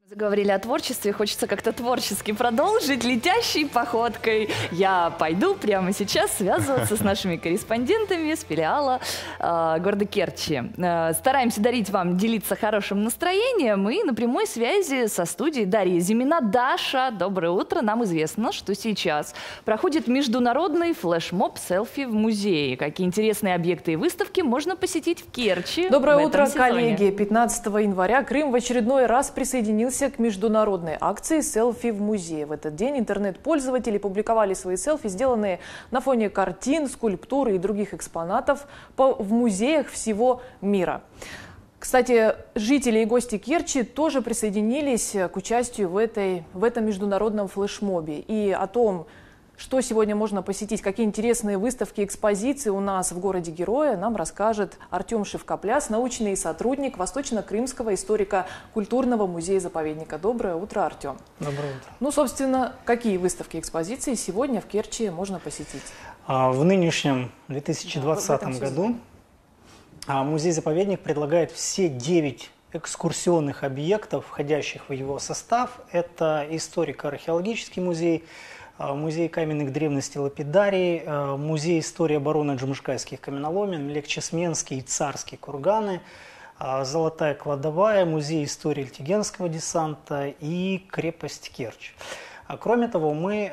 Заговорили о творчестве, хочется как-то творчески продолжить. Летящей походкой я пойду прямо сейчас связываться с нашими корреспондентами с филиала города Керчи. Стараемся дарить вам, делиться хорошим настроением. И на прямой связи со студией Дарья Зимина. Даша, доброе утро. Нам известно, что сейчас проходит международный флешмоб «Селфи в музее». Какие интересные объекты и выставки можно посетить в Керчи. Доброе утро, коллеги. 15 января Крым в очередной раз присоединился к международной акции «Селфи в музее». В этот день интернет-пользователи публиковали свои селфи, сделанные на фоне картин, скульптур и других экспонатов в музеях всего мира. Кстати, жители и гости Керчи тоже присоединились к участию в этом международном флешмобе. И о том, что сегодня можно посетить, какие интересные выставки, экспозиции у нас в городе-герое, нам расскажет Артем Шевкопляс, научный сотрудник Восточно-Крымского историко-культурного музея-заповедника. Доброе утро, Артем. Доброе утро. Ну, собственно, какие выставки, экспозиции сегодня в Керчи можно посетить? В нынешнем 2020 году музей-заповедник предлагает все 9 экскурсионных объектов, входящих в его состав. Это историко-археологический музей, музей каменных древностей лапидарий, музей истории обороны джумышкайских каменоломен, Лекчесменские и царские курганы, Золотая кладовая, музей истории Альтигенского десанта и крепость Керчь. Кроме того, мы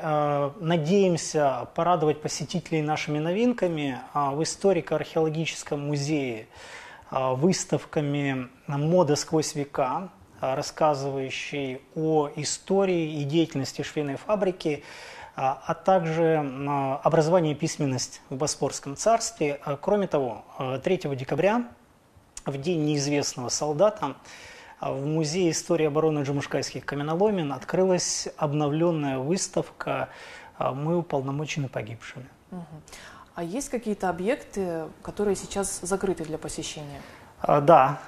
надеемся порадовать посетителей нашими новинками в историко-археологическом музее, выставками «Мода сквозь века», рассказывающей о истории и деятельности швейной фабрики, а также образование и письменность в Босфорском царстве. Кроме того, 3 декабря, в День неизвестного солдата, в Музее истории обороны джумышкайских каменоломен открылась обновленная выставка «Мы уполномочены погибшими». А есть какие-то объекты, которые сейчас закрыты для посещения? Да.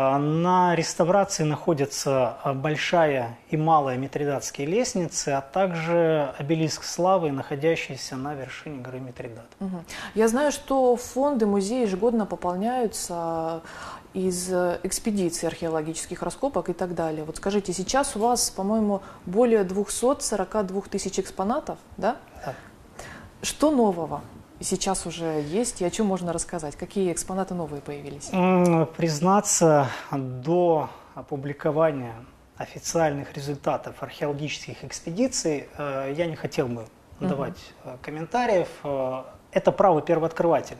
На реставрации находятся большая и малая митридатские лестницы, а также обелиск славы, находящийся на вершине горы Митридат. Я знаю, что фонды музея ежегодно пополняются из экспедиций археологических раскопок и так далее. Вот скажите, сейчас у вас, по-моему, более 242 тысяч экспонатов, да? Да. Что нового сейчас уже есть и о чем можно рассказать? Какие экспонаты новые появились? Признаться, до опубликования официальных результатов археологических экспедиций я не хотел бы давать комментариев. Это право первооткрывателя.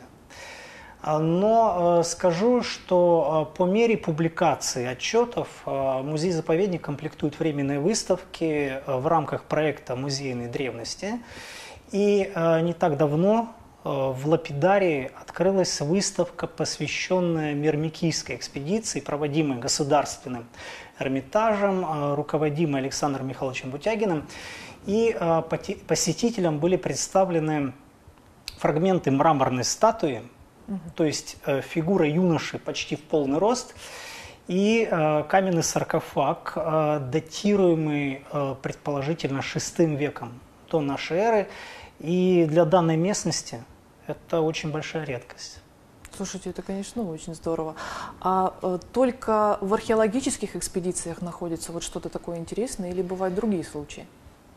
Но скажу, что по мере публикации отчетов музей-заповедник комплектует временные выставки в рамках проекта «Музейные древности». И не так давно в Лапидарии открылась выставка, посвященная Мирмикийской экспедиции, проводимой Государственным Эрмитажем, руководимой Александром Михайловичем Бутягиным. И посетителям были представлены фрагменты мраморной статуи, то есть фигура юноши почти в полный рост, и каменный саркофаг, датируемый предположительно VI веком до нашей эры. И для данной местности это очень большая редкость. Слушайте, это, конечно, очень здорово. А только в археологических экспедициях находится вот что-то такое интересное или бывают другие случаи?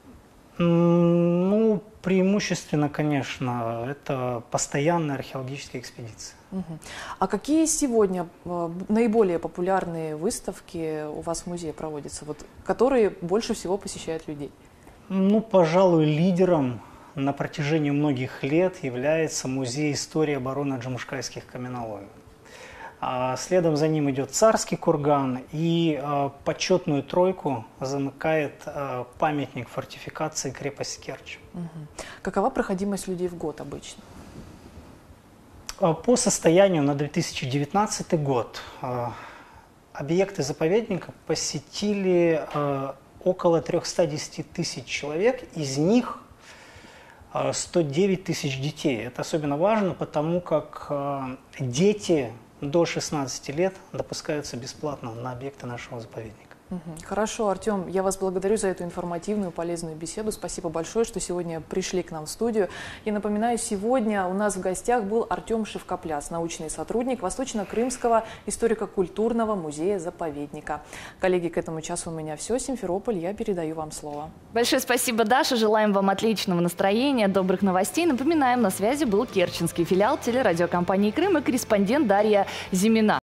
Ну, преимущественно, конечно, это постоянные археологические экспедиции. А какие сегодня наиболее популярные выставки у вас в музее проводятся, вот, которые больше всего посещают людей? Ну, пожалуй, лидером на протяжении многих лет является Музей истории обороны джумышкайских каменоломен. Следом за ним идет Царский курган, и почетную тройку замыкает памятник фортификации крепость Керчь. Какова проходимость людей в год обычно? По состоянию на 2019 год объекты заповедника посетили около 310 тысяч человек, из них 109 тысяч детей. Это особенно важно, потому как дети до 16 лет допускаются бесплатно на объекты нашего заповедника. Хорошо, Артем, я вас благодарю за эту информативную, полезную беседу. Спасибо большое, что сегодня пришли к нам в студию. И напоминаю, сегодня у нас в гостях был Артем Шевкопляс, научный сотрудник Восточно-Крымского историко-культурного музея-заповедника. Коллеги, к этому часу у меня все. Симферополь, я передаю вам слово. Большое спасибо, Даша. Желаем вам отличного настроения, добрых новостей. Напоминаем, на связи был керченский филиал телерадиокомпании «Крым» и корреспондент Дарья Зимина.